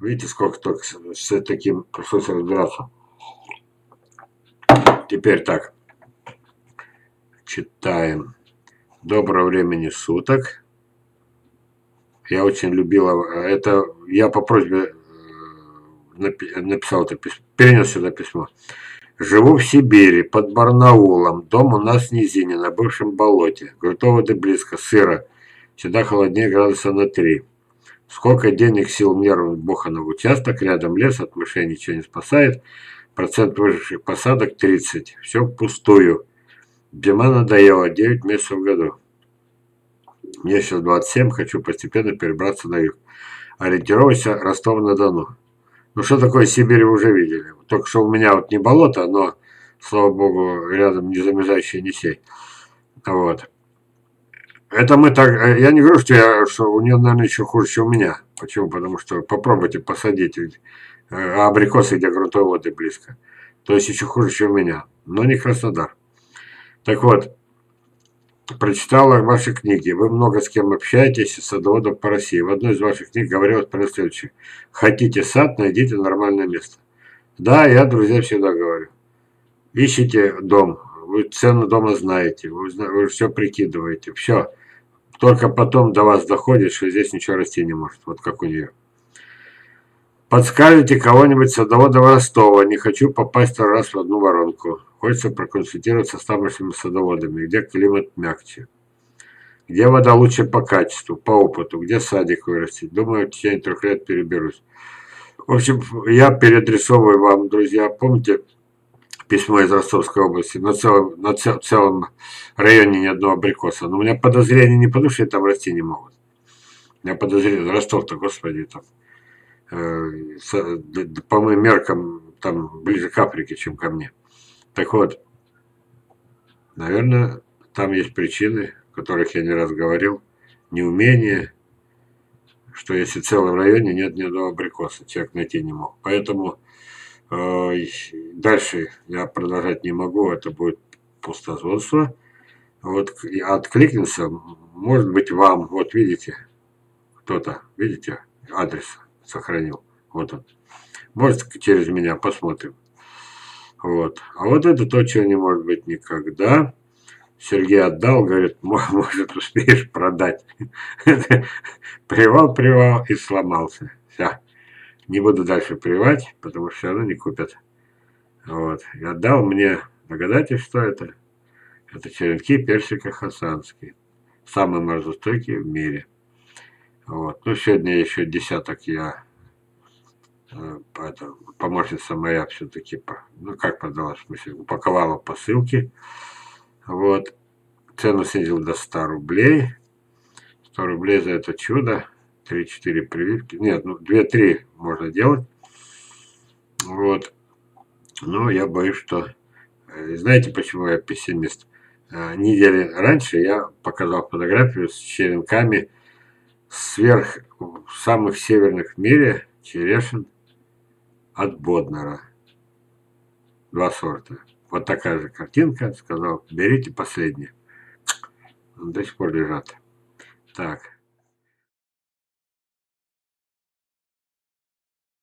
Видите, сколько только с таким пришлось разбираться. Теперь так. Читаем. Доброго времени суток. Я очень любила это. Я по просьбе написал это письмо, перенес сюда письмо. Живу в Сибири, под Барнаулом. Дом у нас в низине, на бывшем болоте. Грунтовая воды близко, сыро. Сюда холоднее градуса на 3. Сколько денег, сил, нервов бухано в участок. Рядом лес, от мышей ничего не спасает. Процент выживших посадок 30. Все впустую. Зима надоела, 9 месяцев в году. Мне сейчас 27, хочу постепенно перебраться на юг. Ориентировайся Ростов-на-Дону. Ну что такое Сибирь, вы уже видели. Только что у меня вот не болото, но, слава богу, рядом не замерзающий Енисей. Вот. Это мы так... Я не говорю, что у нее, наверное, еще хуже, чем у меня. Почему? Потому что попробуйте посадить абрикосы, где грунтовые воды близко. То есть еще хуже, чем у меня. Но не Краснодар. Так вот, прочитала ваши книги. Вы много с кем общаетесь, с садоводом по России. В одной из ваших книг говорилось про следующее. Хотите сад, найдите нормальное место. Да, я, друзья, всегда говорю. Ищите дом. Вы цену дома знаете. Вы все прикидываете. Все. Только потом до вас доходит, что здесь ничего расти не может. Вот как у нее. Подскажите кого-нибудь садовода Ростова. Не хочу попасть второй раз в одну воронку. Хочется проконсультироваться с тамошними садоводами. Где климат мягче. Где вода лучше по качеству, по опыту. Где садик вырастить. Думаю, в течение 3 лет переберусь. В общем, я переадресовываю вам, друзья. Помните письмо из Ростовской области? На целом районе ни одного абрикоса. Но у меня подозрения не потому, что там расти не могут. У меня подозрение, Ростов-то, господи, там, по моим меркам, там ближе к Африке, чем ко мне. Так вот, наверное, там есть причины, о которых я не раз говорил. Неумение, что если в целом районе нет ни одного абрикоса, человек найти не мог. Поэтому дальше я продолжать не могу, это будет пустозвонство. Вот откликнется, может быть, вам, вот видите, кто-то, видите, адрес сохранил, вот он. Может, через меня посмотрим. Вот. А вот это то, чего не может быть никогда. Сергей отдал, говорит, может, успеешь продать. Привал и сломался. Все. Не буду дальше привать, потому что все равно не купят. Вот. И отдал мне, догадайтесь, что это? Это черенки персика хасанский. Самый морозостойкий в мире. Вот. Ну, сегодня еще десяток я, помощница моя все-таки, ну, как продала, в смысле, упаковала посылки. Вот. Цену снизил до 100 рублей. 100 рублей за это чудо. 3-4 прививки. Нет, ну 2-3 можно делать. Вот. Но я боюсь, что... Знаете, почему я пессимист? Недели раньше я показал фотографию с черенками самых северных в мире черешин от Боднера. 2 сорта. Вот такая же картинка. Сказал, берите последние. До сих пор лежат. Так.